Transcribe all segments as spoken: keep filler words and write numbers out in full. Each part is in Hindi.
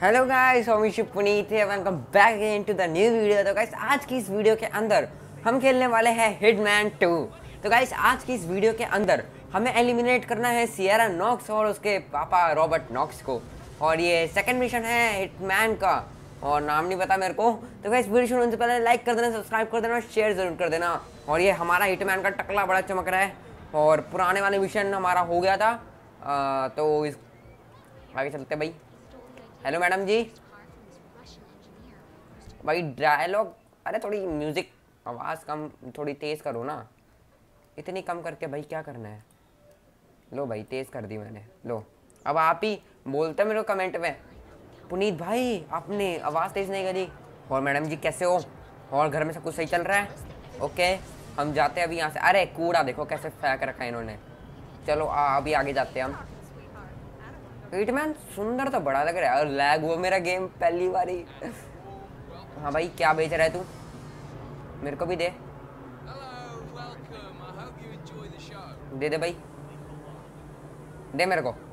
हेलो गाइस, हमें पुनीत है। Welcome back again to the new video. तो गाइस आज की इस वीडियो के अंदर हम खेलने वाले हैं हिटमैन टू। तो गाइस आज की इस वीडियो के अंदर हमें एलिमिनेट करना है सियरा नॉक्स और उसके पापा रॉबर्ट नॉक्स को। और ये सेकंड मिशन है हिटमैन का और नाम नहीं पता मेरे को। तो गाइस वीडियो शुरू होने से पहले लाइक कर देना, सब्सक्राइब कर देना, शेयर जरूर कर देना। और ये हमारा हिटमैन का टकला बड़ा चमक रहा है और पुराने वाले मिशन हमारा हो गया था। आ, तो इस आगे चलते भाई। Hello madam ji. भाई डायलॉग, अरे थोड़ी म्यूजिक आवाज़ कम, थोड़ी तेज़ करो ना। इतनी कम करके भाई क्या करना है। लो भाई तेज़ कर दी मैंने। लो अब आप ही बोलते मेरे को कमेंट में, पुनीत भाई आपने आवाज़ तेज़ नहीं करी। और मैडम जी कैसे हो, और घर में सब कुछ सही चल रहा है? ओके हम जाते हैं अभी यहाँ से। अरे कूड़ा देखो कैसे फेंक रखा है इन्होंने। चलो आ, अभी आगे जाते हैं हम। हिटमैन सुंदर तो बड़ा लग रहा है और लैग हुआ मेरा गेम पहली बारी। हाँ भाई क्या बेच रहा है तू, मेरे को भी दे दे दे भाई, दे मेरे को।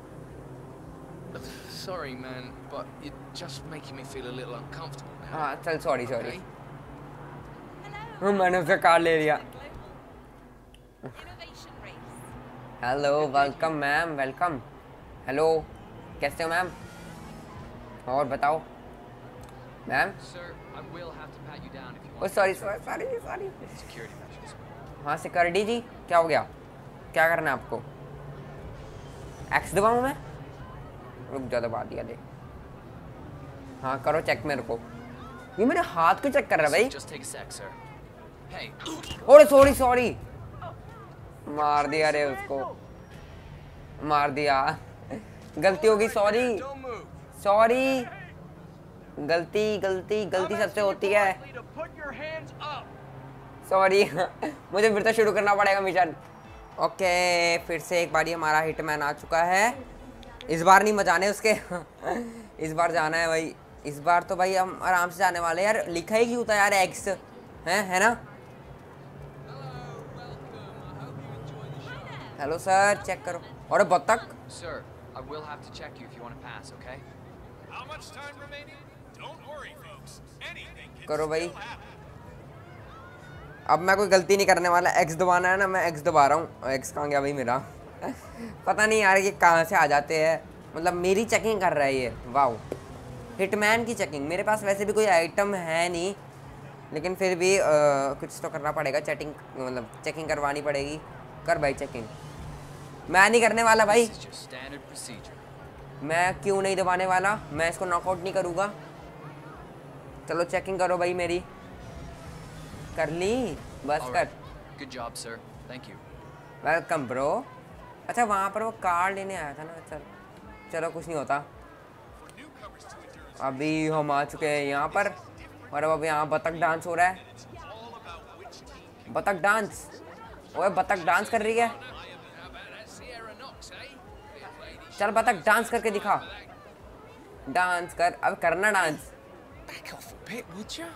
Sorry man, but you're just making me feel a little uncomfortable now. हाँ चल सॉरी सॉरी। मैंने उसका कार्ड ले लिया। Hello welcome ma'am, welcome. Hello कैसे हो मैम, और बताओ ma'am. Oh sorry sorry sorry sorry. हाँ सिक्योरिटी जी क्या हो गया, क्या करना है आपको? एक्स दबाऊँ मैं? रुक जा दबा दिया दे। हाँ करो चेक मेरे को। ये मेरे हाथ को चेक कर रहा है भाई। ओरे सॉरी सॉरी, मार दिया रे उसको, मार दिया। गलती होगी, सॉरी सॉरी। गलती गलती गलती सबसे होती है, सॉरी। मुझे फिर से शुरू करना पड़ेगा मिशन। ओके फिर से एक बारी हमारा हिटमैन आ चुका है। इस बार नहीं मचाने उसके। इस बार जाना है भाई, इस बार तो भाई हम आराम से जाने वाले हैं यार। लिखा ही क्यों था यार एक्स है है ना। हेलो सर चेक करो। और बत्तख I will have to check you if you want to pass, okay? How much time remaining? Don't worry, folks. Anything can करो भाई। still happen. अब मैं कोई गलती नहीं करने वाला। एक्स दबाना है ना, मैं एक्स दबा रहा हूँ। एक्स कहाँ गया भाई मेरा? पता नहीं यार ये कहाँ से आ जाते हैं। मतलब मेरी चेकिंग कर रहा है ये। वाओ हिटमैन की चेकिंग। मेरे पास वैसे भी कोई आइटम है नहीं, लेकिन फिर भी आ, कुछ तो करना पड़ेगा। चेकिंग मतलब चेकिंग करवानी पड़ेगी। कर भाई चेकिंग। मैं नहीं करने वाला भाई, मैं क्यों नहीं दबाने वाला, मैं इसको नॉकआउट नहीं करूँगा। चलो चेकिंग करो भाई मेरी। कर ली बस कर। Good job, sir. Thank you. Welcome bro. अच्छा वहाँ पर वो कार्ड लेने आया था ना। चल चलो कुछ नहीं होता। अभी हम आ चुके हैं यहाँ पर और अब यहाँ बतख डांस हो रहा है। बतख डांस, ओए बतख डांस कर रही है। चल बतख डांस करके दिखा, डांस कर। अब करना dance. Back off a bit, would you?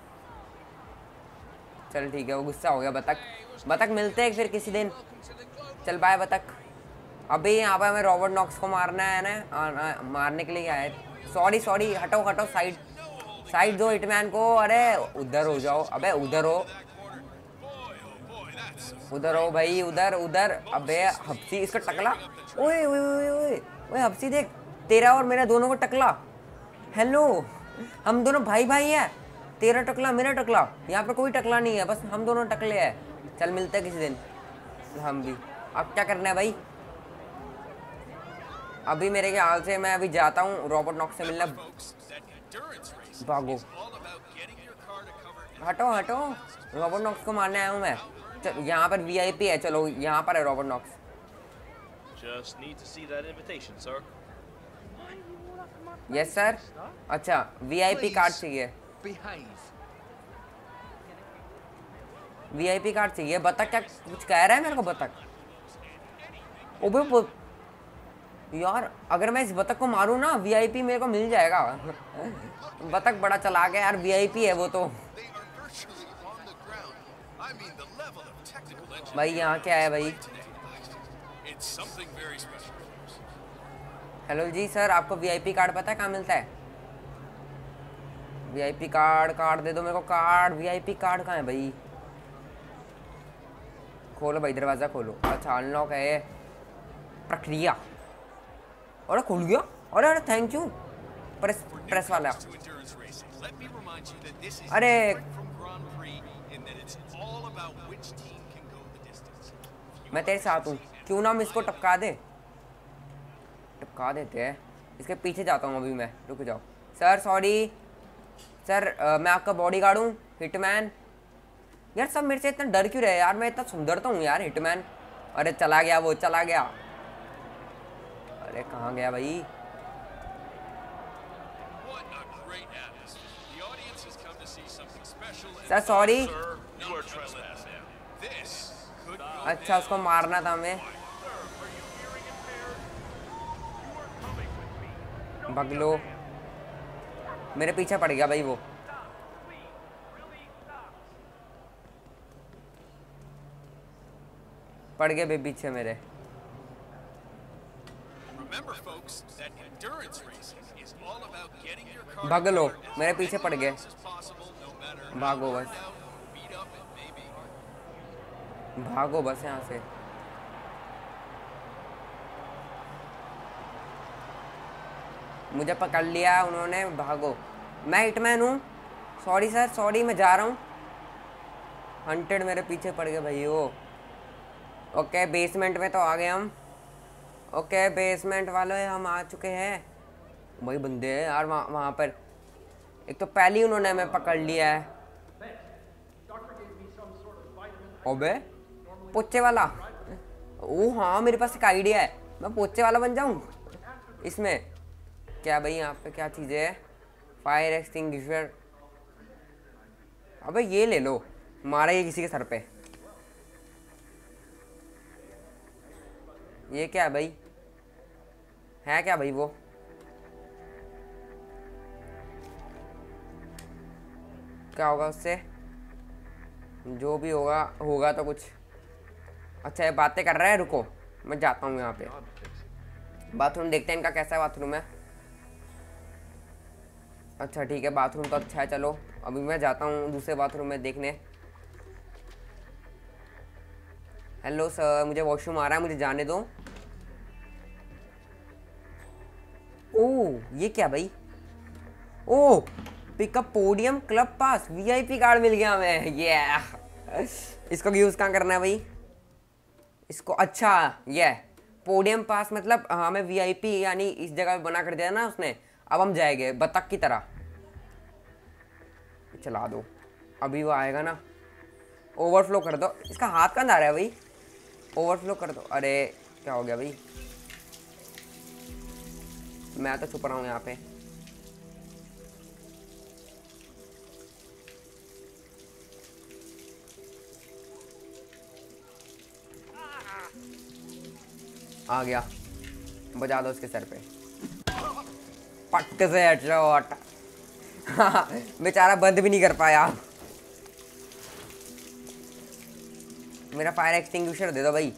चल ठीक है, वो गुस्सा हो गया बतख। बतख मिलते हैं फिर किसी दिन। चल बाय बतख। अभी यहाँ पर हमें रॉबर्ट नॉक्स को मारना है ना, आ, आ, मारने के लिए आए। सॉरी सॉरी हटो हटो, साइड साइड दो हिटमैन को। अरे उधर हो जाओ, अबे उधर हो, उधर हो भाई, उधर उधर। अबे हफ्सी इसका टकला। ओए ओए ओए ओए ओए हफ्सी देख, तेरा और मेरा दोनों को टकला। हेलो हम दोनों भाई भाई हैं। तेरा टकला मेरा टकला, यहाँ पर कोई टकला नहीं है, बस हम दोनों टकले हैं। चल मिलते हैं किसी दिन हम भी। अब क्या करना है भाई? अभी मेरे ख्याल से मैं अभी जाता हूँ रॉबर्ट नॉक्स से मिलना। भागो हटो हटो, रॉबर्ट नॉक्स को मारने आया हूँ मैं। चल यहाँ पर वीआईपी है, चलो यहाँ पर है Robert Knox. Just need to see that invitation, sir. Yes sir. अच्छा वीआईपी कार्ड चाहिए, Behave. वीआईपी कार्ड चाहिए। बतख क्या कुछ कह रहा है मेरे को? बतख ओबे वो यार, अगर मैं इस बतख को मारूं ना वीआईपी मेरे को मिल जाएगा। बतख बड़ा चला गया यार, वीआईपी है वो तो। भाई यहाँ क्या है भाई? हेलो जी सर, आपको वीआईपी कार्ड पता है कहाँ मिलता है? वीआईपी कार्ड, कार्ड दे दो मेरे को कार्ड। वीआईपी कार्ड कहाँ है भाई? खोलो भाई, दरवाज़ा खोलो। अच्छा अनलॉक है प्रक्रिया। अरे खुल गया। अरे अरे थैंक यू। प्रेस प्रेस वाला। To endurance racing, let me remind you that this is अरे different from Grand Prix in that it's all about which team can go the distance. मैं तेरे साथ हूँ, क्यों ना हम इसको टपका दे। टपका देते हैं। इसके पीछे जाता हूँ अभी मैं, रुक जाओ। सर सॉरी सर, आ, मैं आपका बॉडीगार्ड हूँ, हिटमैन। यार सब मेरे से इतना डर क्यों रहे यार? मैं इतना सुंदर तो हूँ यार, हिटमैन। अरे चला गया वो, चला गया। अरे कहाँ गया भाई? What a great atmosphere. The audience has come to see something special. and- sir sorry. Sir, you are trespassing. This could go अच्छा उसको मारना था हमें। बगलो, मेरे पीछे पड़ गया भाई वो। पड़ गए भाई पीछे मेरे। Remember, folks, that endurance racing is all about getting your car भाग लो, together as मेरे पीछे many पड़ गए। laps as possible, no matter how भागो worn बस, out, beat up it may be. भागो बस यहाँ से। मुझे पकड़ लिया उन्होंने, भागो। मैं हिटमैन हूँ। सॉरी सर सॉरी, मैं जा रहा हूँ। हंटेड मेरे पीछे पड़ गए भाई वो। ओके बेसमेंट में तो आ गए हम। ओके बेसमेंट वाले हम आ चुके हैं। वही बंदे हैं यार वहाँ वहाँ पर। एक तो पहले ही उन्होंने हमें पकड़ लिया है। अबे पोचे वाला। ओ हाँ मेरे पास एक आइडिया है, मैं पोचे वाला बन जाऊँ इसमें। क्या भाई यहाँ पे क्या चीज़ें है? Fire extinguisher. अबे ये ले लो, मारा ये किसी के सर पे। ये क्या है भाई? है क्या भाई वो? क्या होगा उससे? जो भी होगा होगा तो कुछ। अच्छा ये बातें कर रहा है, रुको मैं जाता हूँ यहाँ पे। बाथरूम देखते हैं इनका कैसा है बाथरूम है। अच्छा ठीक है, बाथरूम तो अच्छा है। चलो अभी मैं जाता हूँ दूसरे बाथरूम में देखने। हेलो सर, मुझे वॉशरूम आ रहा है, मुझे जाने दो। ओह ये क्या भाई? Oh pickup podium club pass, VIP card मिल गया हमें। ये इसको यूज़ कहाँ करना है भाई? इसको अच्छा ये पोडियम पास मतलब हमें वीआईपी यानी इस जगह पे बना कर दिया ना उसने। अब हम जाएंगे बतख की तरह। चला दो, अभी वो आएगा ना। ओवरफ्लो कर दो। इसका हाथ कहाँ आ रहा है भाई? ओवरफ्लो कर दो। अरे क्या हो गया भाई? मैं तो छुप रहा हूँ यहाँ पे। आ गया, बजा दो उसके सर पे पट्टे से हेडशॉट। बेचारा बंद भी नहीं कर पाया। मेरा फायर एक्सटिंग्विशर दे दो भाई।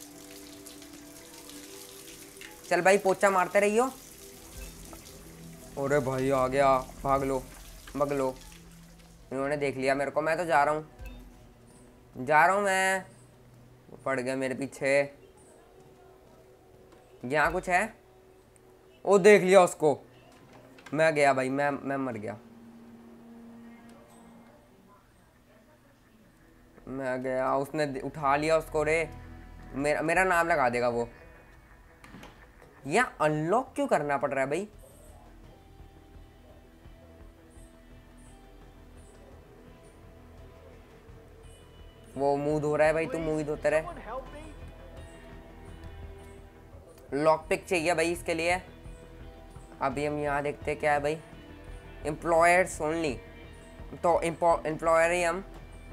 चल भाई पोचा मारते रहियो। अरे भाई आ गया, भाग लो भाग लो। इन्होंने देख लिया मेरे को। मैं तो जा रहा हूँ जा रहा हूँ मैं। पड़ गया मेरे पीछे। यहाँ कुछ है? ओ देख लिया उसको। मैं गया भाई, मैं मैं मर गया। मैं गया, उसने उठा लिया उसको। रे मेरा मेरा नाम लगा देगा वो। यहाँ अनलॉक क्यों करना पड़ रहा है भाई? वो मुंह धो रहा है भाई, तू मुंह ही धोते रहे। लॉक पिक चाहिए भाई इसके लिए। अभी हम यहाँ देखते हैं क्या है भाई। एम्प्लॉयर्स ओनली, तो एम्प्लॉयर ही हम।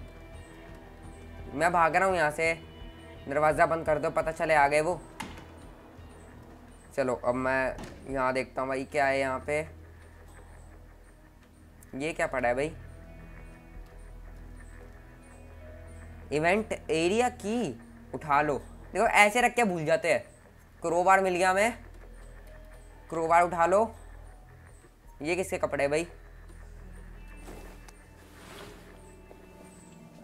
मैं भाग रहा हूँ यहाँ से। दरवाज़ा बंद कर दो, पता चले आ गए वो। चलो अब मैं यहाँ देखता हूँ भाई क्या है यहाँ पे। ये क्या पड़ा है भाई? इवेंट एरिया की उठा लो। देखो ऐसे रख के भूल जाते हैं। क्रोबार मिल गया हमें, क्रोबार उठा लो। ये किसके कपड़े भाई?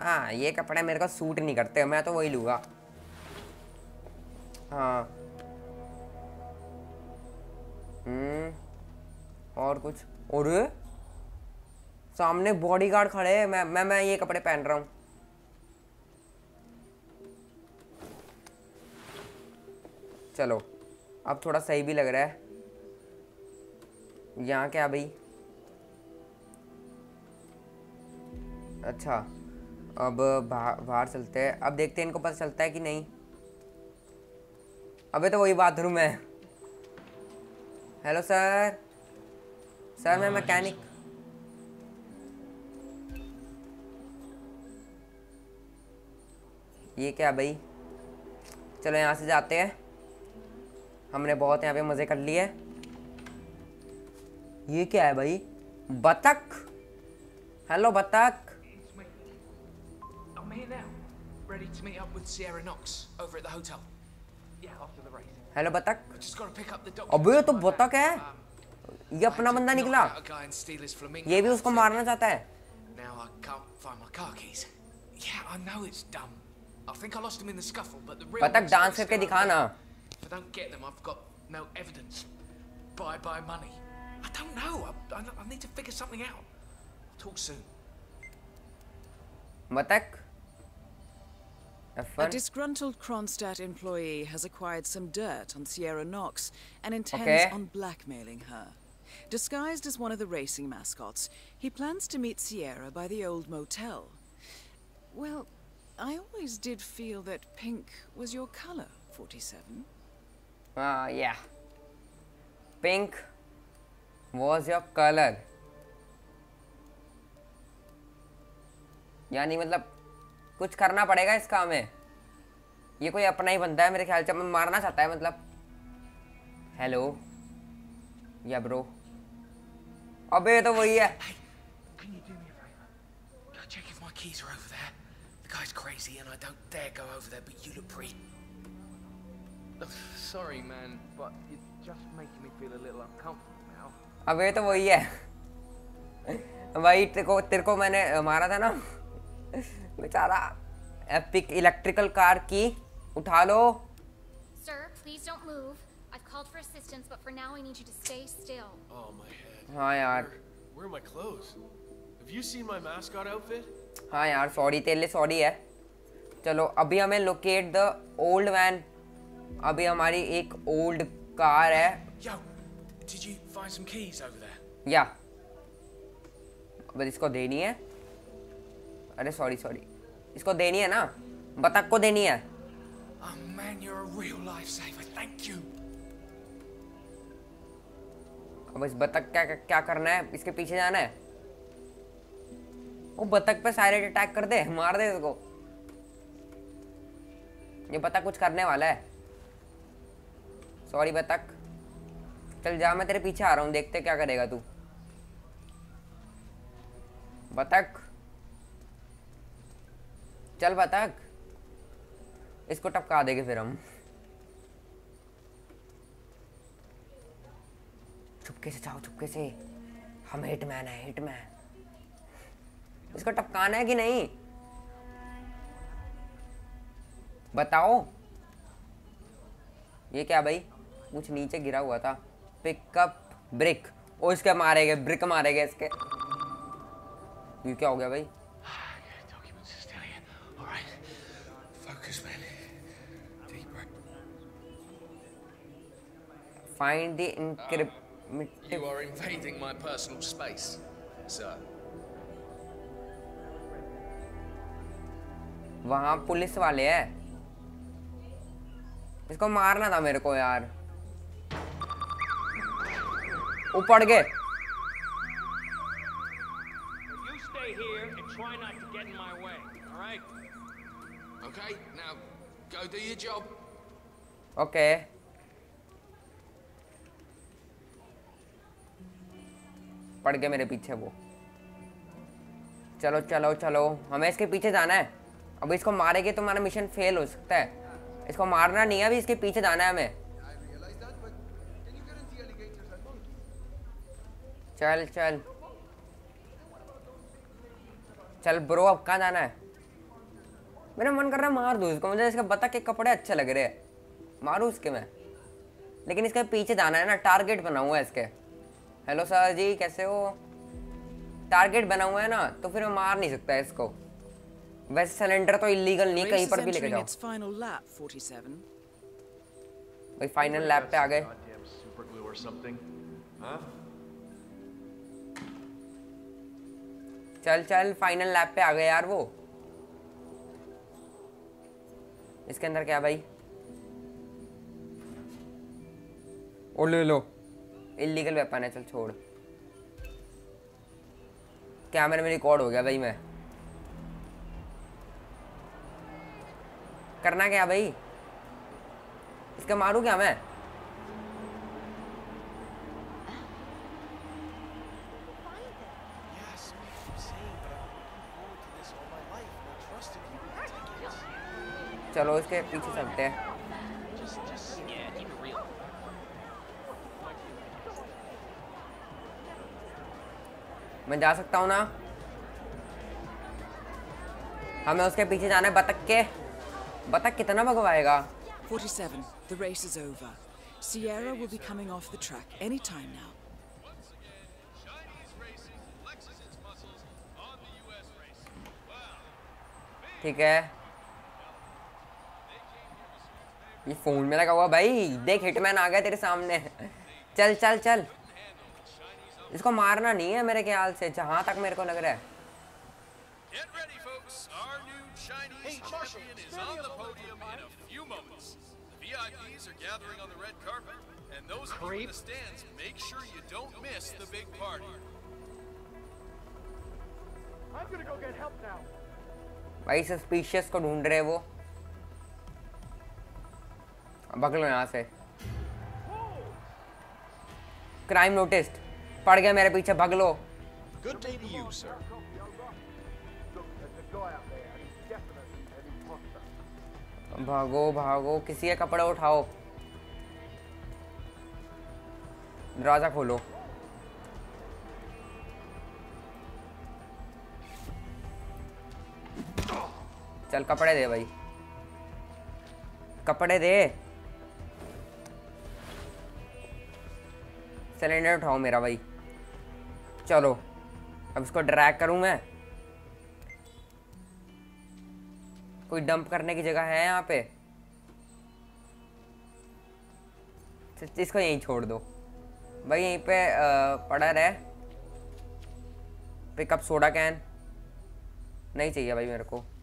हाँ ये कपड़े मेरे को सूट नहीं करते, मैं तो वही लूँगा। हाँ हम्म और कुछ, और सामने बॉडीगार्ड खड़े हैं, मैं मैं मैं ये कपड़े पहन रहा हूँ। चलो अब थोड़ा सही भी लग रहा है। यहाँ क्या भाई, अच्छा अब बाहर बाहर चलते हैं, अब देखते हैं इनको पता चलता है कि नहीं। अबे तो वही बाथरूम है। हेलो सर, सर मैं मैकेनिक। ये क्या भाई, चलो यहाँ से जाते हैं, हमने बहुत यहाँ पे मज़े कर लिए। ये क्या है भाई, बतख। हेलो बतख। I'm here now, ready to meet up with Sierra Knox over at the hotel. Yeah, after the race. Hello बतख। I just got to pick up the अबे ये documents तो from my बतख है, bag. ये अपना बंदा निकला। Knock out a guy and steal his flamingo ये भी उसको outfit. मारना चाहता है। Now I can't find my car keys. Yeah, I know it's dumb. I think I lost them in the scuffle, but the real बतख ones डांस are करके still दिखा over ना। there. If I don't get them, I've got no evidence. Bye bye money. I don't know. I, I, I need to figure something out. Talk soon. बतख। Have A fun. disgruntled Kronstadt employee has acquired some dirt on Sierra Knox and intends Okay. on blackmailing her. Disguised as one of the racing mascots, he plans to meet Sierra by the old motel. Well, I always did feel that pink was your color, forty-seven. Ah, yeah. Pink was your color. यानी मतलब कुछ करना पड़ेगा इसका हमें। ये कोई अपना ही बंदा है मेरे ख्याल से, हमें मारना चाहता है मतलब। हेलो या ब्रो। अबे ये तो वही है। Can you do me a favor? Go check if my keys are over there. The guy's crazy and I don't dare go over there, but you look pretty. Sorry, man, but you're just making me feel a little uncomfortable now. अबे ये तो वही है भाई, तेरे को तेरे को मैंने मारा था ना बेचारा। एपिक इलेक्ट्रिकल कार की उठा लो। Sir, please don't move. I've called for assistance, but for now I need you to stay still. Oh my head. हाँ यार, Where, where are my clothes? Have you seen my mascot outfit? हाँ यार सॉरी, तेरे लिए सॉरी है। चलो अभी हमें लोकेट द ओल्ड मैन। अभी हमारी एक ओल्ड कार है। Yo, did you find some keys over there? या अब इसको देनी है। अरे सॉरी सॉरी, इसको देनी है ना, बतख को देनी है। Oh man, you're a real lifesaver. Thank you. अब इस बतख क्या क्या करना है, इसके पीछे जाना है। वो बतख पे साइलेंट अटैक कर दे, मार दे इसको। ये बतख कुछ करने वाला है। सॉरी बतख, चल जा, मैं तेरे पीछे आ रहा हूँ, देखते क्या करेगा तू। बतख चल, बतख इसको टपका देंगे फिर हम। चुपके से जाओ, चुपके से, हम हिटमैन है, हिटमैन। इसको टपकाना है कि नहीं बताओ। ये क्या भाई, कुछ नीचे गिरा हुआ था। Pickup brick. ओ इसके मारेगे, ब्रिक मारेगे इसके। ये क्या हो गया भाई? Documents are still here. All right. Focus, man. Deep breath. Find the encrypted. You are invading my personal space, sir. वहां पुलिस वाले हैं, इसको मारना था मेरे को यार। ऊपर गए। You stay here and try not to get in my way, all right? Okay, now go do your job. Okay पड़ गए मेरे पीछे वो। चलो चलो चलो, हमें इसके पीछे जाना है। अब इसको मारेंगे तो हमारा मिशन फेल हो सकता है। इसको मारना नहीं है, अभी इसके पीछे जाना है हमें। चल चल चल ब्रो, अब कहाँ जाना है? मेरा मन कर रहा है मार दूँ इसको, मुझे इसका बतख के कपड़े अच्छे लग रहे हैं, मारूँ इसके मैं, लेकिन इसके पीछे जाना है ना, टारगेट बना हुआ है इसके। हेलो सर जी कैसे हो? टारगेट बना हुआ है ना, तो फिर मैं मार नहीं सकता इसको। वैसे सिलेंडर तो इलीगल नहीं, कहीं पर भी लेके जाओ। भाई फाइनल लैप पे आ गए। चल चल फाइनल लैप पे आ गए यार वो। इसके अंदर क्या भाई? ओ ले लो, इलीगल वेपन है, चल छोड़। कैमरे में रिकॉर्ड हो गया भाई। मैं करना क्या भाई? इसका मारूं क्या मैं? चलो इसके पीछे चलते हैं। मैं जा सकता हूँ ना? हमें उसके पीछे जाना है, बतख के। बतख कितना भगवाएगा? forty-seven. The race is over. Sierra will be coming off the track any time now. ठीक है, ये फोन में लगा हुआ भाई। देख हिटमैन आ गया तेरे सामने। चल चल चल, इसको मारना नहीं है मेरे ख्याल से, जहां तक मेरे को लग रहा है। Get ready, folks. Our new Chinese champion is on the podium in a few moments. The V I Ps are gathering on the red carpet, and those of you in the stands, make sure you don't miss the big party. I'm gonna go get help now. भाई सस्पिशियस को ढूंढ रहे वो। भग लो यहाँ से। क्राइम नोटिस्ड, पड़ गया मेरे पीछे, भग लो। Good day to you, sir. भागो भागो, किसी के कपड़े उठाओ, दरवाजा खोलो। चल कपड़े दे भाई, कपड़े दे। सिलेंडर उठाओ मेरा भाई। चलो अब इसको ड्रैग करूं मैं। कोई डंप करने की जगह है यहाँ पे? इसको यहीं छोड़ दो भाई, यहीं पे पड़ा रहे। पिकअप सोडा कैन नहीं चाहिए भाई मेरे को।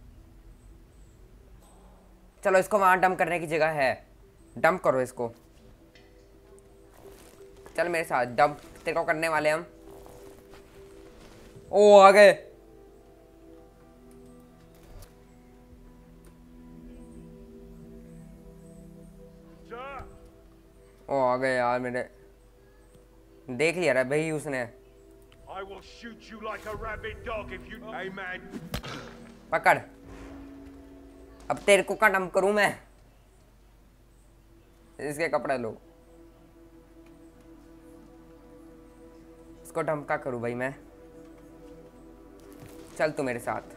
चलो इसको वहां डंप करने की जगह है, डंप करो इसको। चल मेरे साथ डंप तेरे को करने वाले हम। ओ आ गए। ओ आ गए यार मेरे, देख लिया रे भाई उसने। I will shoot you like a rabid dog if you. Hey man. पकड़, अब तेरे को का डंप करूं मैं। इसके कपड़े लो, इसको डंप का करूं भाई मैं। चल तू मेरे साथ,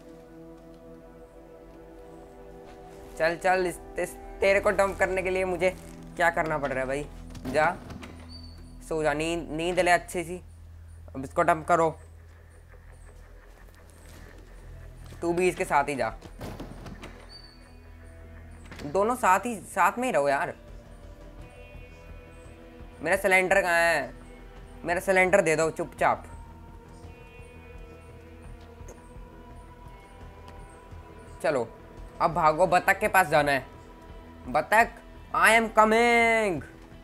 चल चल। इस, इस तेरे को डंप करने के लिए मुझे क्या करना पड़ रहा है भाई? जा सो जा, नींद नींद ले अच्छी सी। अब इसको डंप करो, तू भी इसके साथ ही जा। दोनों साथ ही साथ में ही रहो यार। मेरा सिलेंडर कहाँ है? मेरा सिलेंडर दे दो चुपचाप। चलो अब भागो, बतख के पास जाना है। बतख I am coming.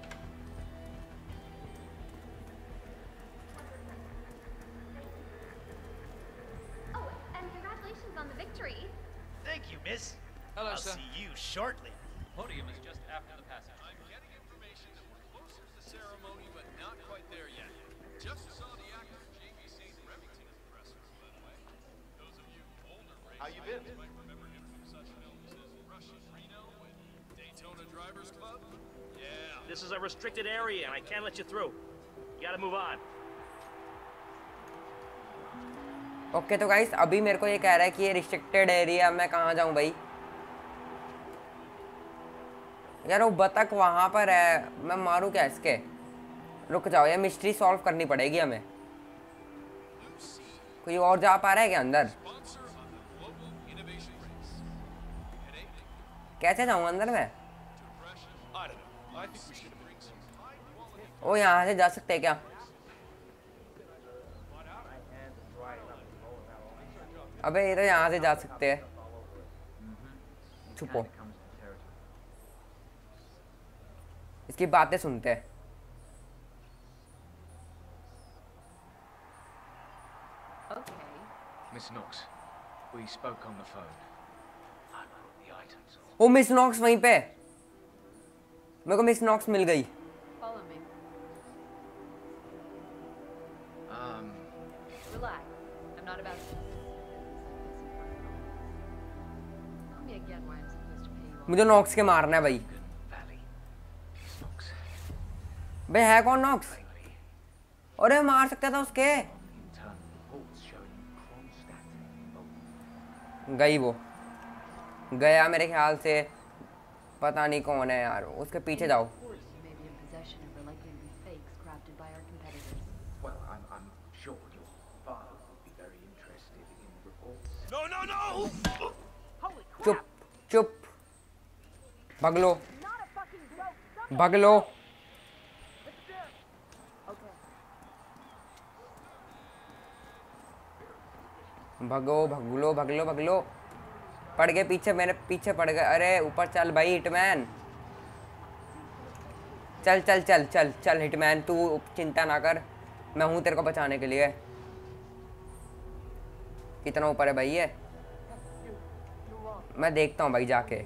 Oh, and congratulations on the victory. Thank you, miss. Hello, I'll sir. see you shortly. Podium is just after the passage. I'm getting information that we're closer to the ceremony, but not quite there yet. Just saw the actor J B Saint Remington in the press room, by the way. Those of you older racers How you been? might remember him from such films as Russian Reno and Daytona Drivers Club. Yeah. This is a restricted area, and I can't let you through. You gotta move on. Okay तो गाइस अभी मेरे को ये कह रहा है कि ये रिस्ट्रिक्टेड एरिया, मैं कहाँ जाऊँ भाई? यार वो बतख वहाँ पर है, मैं मारूँ क्या इसके? रुक जाओ, ये मिस्ट्री सॉल्व करनी पड़ेगी हमें। कोई और जा पा रहा है क्या अंदर? कैसे जाऊँ अंदर में? ओ यहाँ से जा सकते हैं क्या? अबे ये तो यहाँ से जा सकते हैं। छुपो, इसकी बातें सुनते हैं। Miss Knox, we spoke on the phone. I put the items on. Oh miss Knox वहीं पे, मेरे को मिस नॉक्स मिल गई। Follow me. Um, Relax. I'm not about to. Tell me again why I'm supposed to pay you all. मुझे नॉक्स के मारना है भाई। Valley. Miss Knox. भाई है कौन नॉक्स? अरे मार सकता था उसके। Internal reports showing Kronstadt involved. गई वो, गया मेरे ख्याल से। पता नहीं कौन है यार, उसके पीछे जाओ। Reports you may be in possession of are likely to be fakes crafted by our competitors. Well, I'm, I'm sure your father would be very interested in reports. No, no, no! चुप चुप, भाग लो भाग लो। भगो भगलो भगलो भगलो। पड़ गए पीछे, मेरे पीछे पड़ गए। अरे ऊपर चल भाई हिटमैन, चल चल चल चल चल हिटमैन, तू चिंता ना कर, मैं हूं तेरे को बचाने के लिए। कितना ऊपर है भाई ये? मैं देखता हूँ भाई जाके।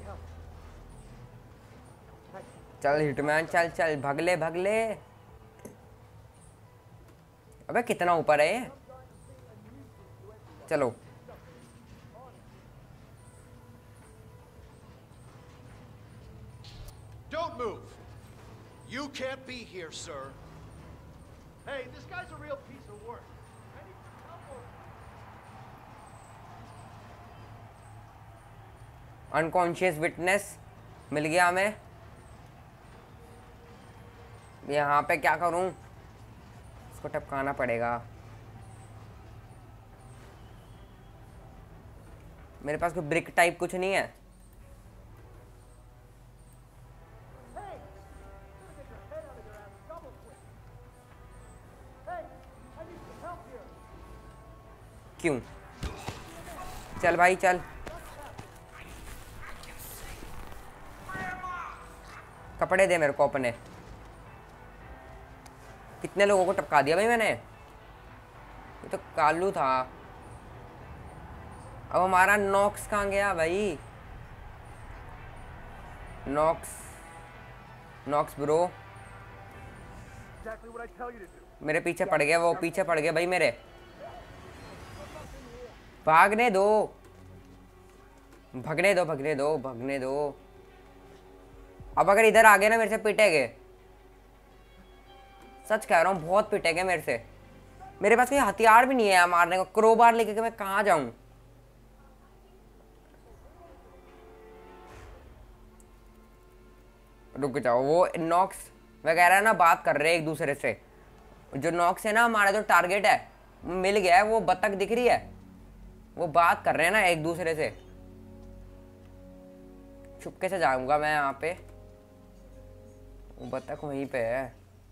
चल हिटमैन चल चल, भगले भगले। अबे कितना ऊपर है ये? चलो Don't move. You can't be here, sir. Hey, this guy's a real piece of work. I need some help. Unconscious witness मिल गया हमें। यहाँ पे क्या करूँ? इसको टपकाना पड़ेगा। मेरे पास कोई ब्रिक टाइप कुछ नहीं है। क्यों? चल भाई चल। कपड़े दे मेरे को अपने। कितने लोगों को टपका दिया भाई मैंने? ये तो कालू था। अब हमारा नॉक्स कहाँ गया भाई? Knox Knox bro, Exactly what I tell you to do. मेरे पीछे पड़ गया वो, पीछे पड़ गया भाई मेरे। भागने दो भगने दो भगने दो भगने दो। अब अगर इधर आ गए ना मेरे से पिटेगे, सच कह रहा हूँ, बहुत पिटेगे मेरे से। मेरे पास कोई हथियार भी नहीं है मारने को। क्रोबार लेके मैं कहाँ जाऊं? रुक जाओ, वो नॉक्स वगैरह ना बात कर रहे हैं एक दूसरे से। जो नॉक्स है ना हमारा जो टारगेट है मिल गया है, वो बतख दिख रही है, वो बात कर रहे हैं ना एक दूसरे से। चुपके से जाऊंगा मैं यहाँ पे। वो बतख वहीं पे है।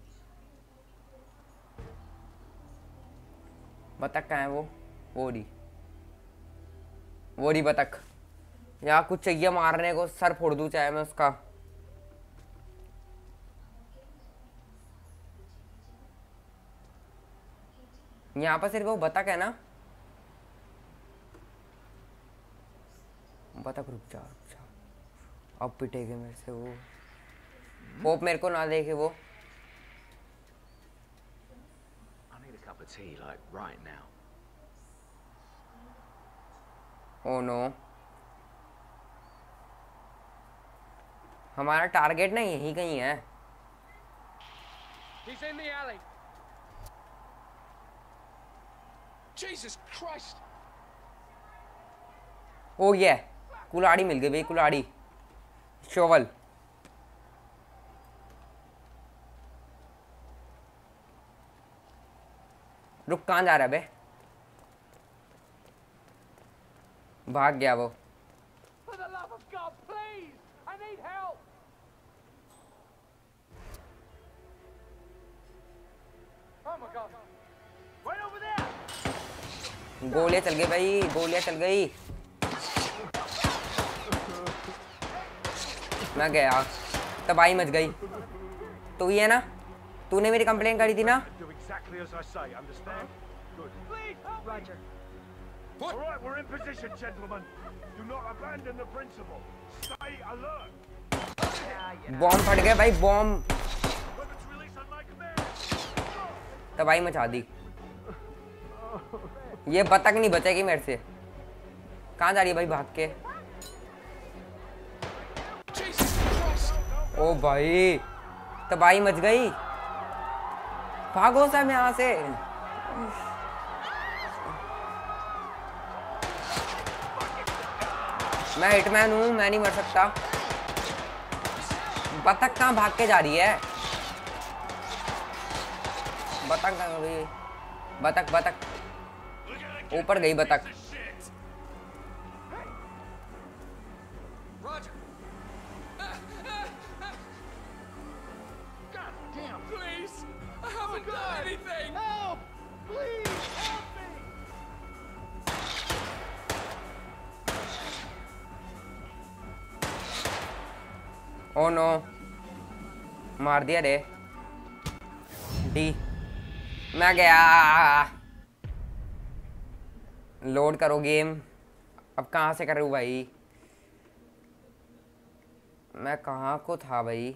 बतख कहाँ है वो? वो रही वो रही बतख। यहाँ कुछ चाहिए मारने को, सर फोड़ दूं चाहे मैं उसका। यहाँ पर सिर्फ वो बतख है ना? बतख रुक जा रुक जा, अब पिटेगे मेरे से वो। होप मेरे को ना देखे वो। I need a cup of tea, like right now. Oh no, हमारा टारगेट ना यहीं कहीं है। He's in the alley. Jesus Christ! ओ ये कुल्हाड़ी मिल गई भाई, कुल्हाड़ी, शोवल। रुक, कहाँ जा रहा है बे? भाग गया वो। For the love of God, please! I need help! Oh my God! Right over there! गोलियां चल गई भाई, गोलियां चल गई। मैं गया, तबाही मच गई। तू ही है ना? तूने मेरी कंप्लेन करी थी ना? Do exactly as I say, understand? Good. Please help Roger. What? All right, we're in position, gentlemen. Do not abandon the principle. Stay alert. Bomb फट गया भाई, bomb. Weapons release on my command. तबाही मचा दी। ये बतख नहीं बचेगी मेरे से। कहाँ जा रही है भाई भाग के? ओ भाई, तबाही मच गई। भागो सब यहाँ से। मैं हिटमैन हूँ, मैं नहीं मर सकता। बतख कहाँ भाग के जा रही है? बतख कहाँ गई? बतख बतख ऊपर गई बतख। Roger. God damn! Please, I haven't done anything. Help! Please help me! Oh no, मार दिया रे। डी, मैं गया। लोड करो गेम। अब कहाँ से करूँ भाई? मैं कहाँ को था भाई?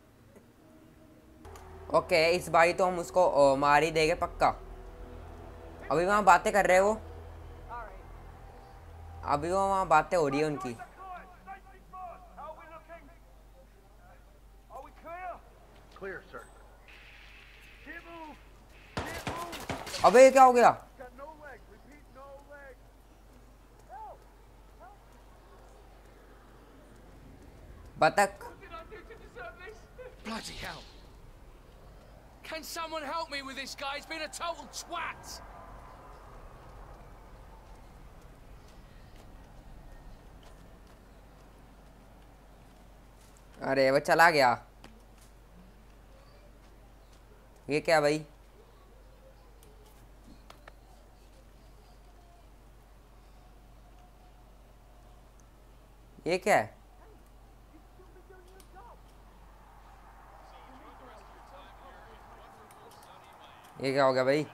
ओके, इस बारी तो हम उसको ओ, मार ही देंगे पक्का। अभी वहाँ बातें कर रहे हो? अभी वो वहाँ बातें हो रही है उनकी। Clear, sir. Can't move. Can't move. अबे ये क्या हो गया? Got no leg. Repeat, no leg. Help! Help! बतख। What did I do to deserve this? Bloody hell! Can someone help me with this guy? He's been a total twat. अरे वो चला गया। ये क्या भाई? ये क्या है? ये क्या हो गया भाई?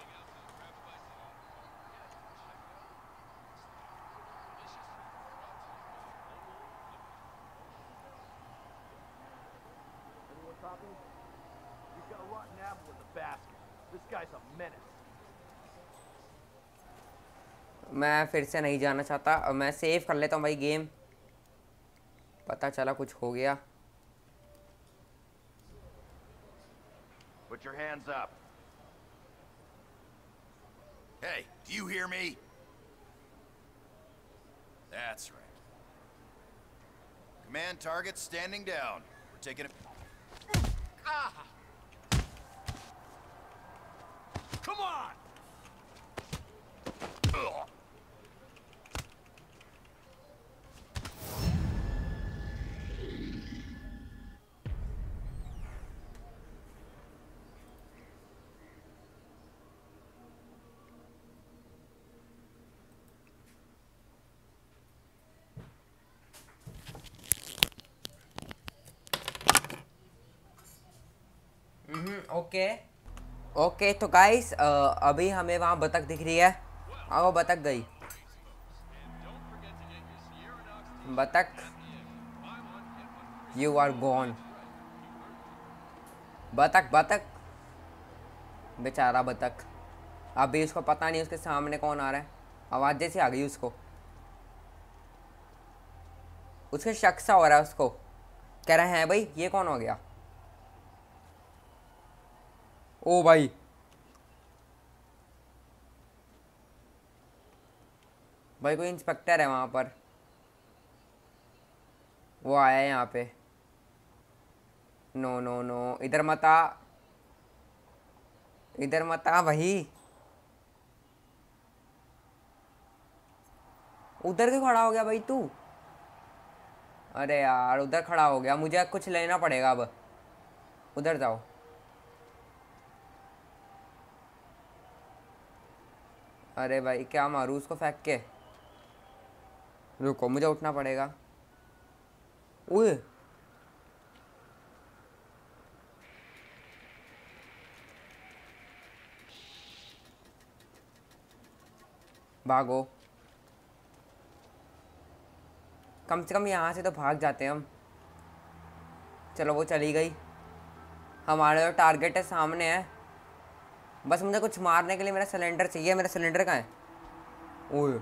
He's got a rotten apple in the basket. This guy's a menace. मैं फिर से नहीं जाना चाहता। अब मैं सेव कर लेता हूँ भाई गेम। पता चला कुछ हो गया। Put your hands up. Hey, do you hear me? That's right. Command target standing down. We're taking it. Ah! Come on! Ugh. Okay okay तो गाइस अभी हमें वहाँ बतख दिख रही है। हाँ वो बतख गई। बतख यू आर गॉन। बतख बतख बेचारा बतख। अभी उसको पता नहीं उसके सामने कौन आ रहा है। आवाज़ जैसी आ गई उसको। उसके शक सा हो रहा है उसको। कह रहे हैं भाई ये कौन हो गया? ओ भाई भाई कोई इंस्पेक्टर है वहाँ पर, वो आया है यहाँ पे। नो नो नो, इधर मत आ, इधर मत आ भाई। उधर क्यों खड़ा हो गया भाई तू? अरे यार उधर खड़ा हो गया, मुझे कुछ लेना पड़ेगा अब। उधर जाओ। अरे भाई क्या मारूँ उसको फेंक के? रुको मुझे उठना पड़ेगा। ओए भागो, कम से कम यहाँ से तो भाग जाते हैं हम। चलो वो चली गई, हमारा जो टारगेट है सामने है। बस मुझे कुछ मारने के लिए मेरा सिलेंडर चाहिए। मेरा सिलेंडर कहाँ है? ओए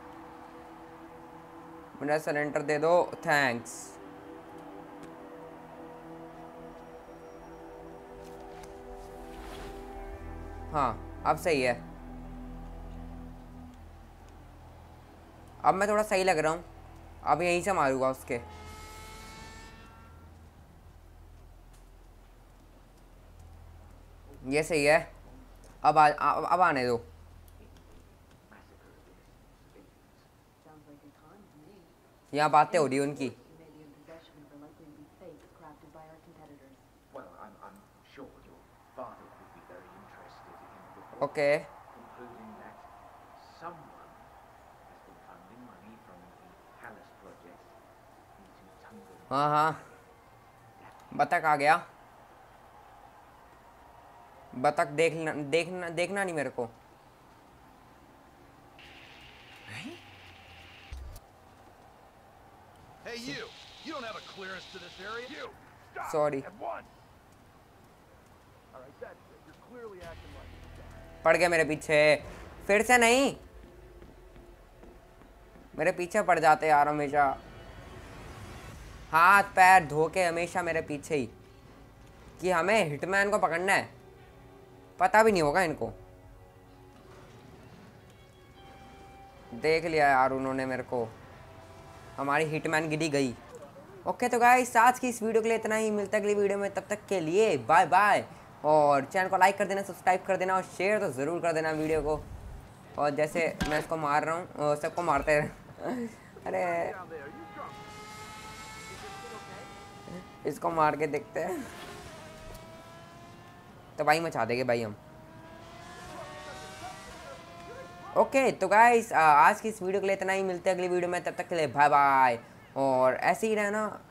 मेरा सिलेंडर दे दो, थैंक्स। हाँ अब सही है, अब मैं थोड़ा सही लग रहा हूँ। अब यहीं से मारूंगा उसके। ये सही है, अब आ, आ, अब आने दो। यहाँ बातें हो रही है उनकी। Well, I'm, I'm sure your father would be very interested in the book, okay concluding that someone has been funding money from the Palace project into Tungan. हाँ हाँ, बतख आ गया। बतख देखना देखना देखना नहीं मेरे को। Hey, you! You don't have a clearance to this area. You! Stop! Sorry. At once! Alright, that's it. You're clearly acting like a पड़ गया मेरे पीछे, फिर से नहीं। मेरे पीछे पड़ जाते यार हमेशा, हाथ पैर धो के हमेशा मेरे पीछे ही। कि हमें हिटमैन को पकड़ना है, पता भी नहीं होगा इनको। देख लिया यार उन्होंने मेरे को, हमारी हिटमैन गिरी गई। ओके तो गाइस आज की इस वीडियो के लिए इतना ही, मिलता है अगली वीडियो में, तब तक के लिए बाय बाय। और चैनल को लाइक कर देना, सब्सक्राइब कर देना और शेयर तो ज़रूर कर देना वीडियो को। और जैसे मैं इसको मार रहा हूँ सबको मारते रहे। अरे इसको मार के देखते हैं तो भाई मचा देंगे भाई हम। ओके तो गाइस आज की इस वीडियो के लिए इतना ही, मिलते हैं अगली वीडियो में, तब तक के लिए बाय बाय। और ऐसे ही रहना।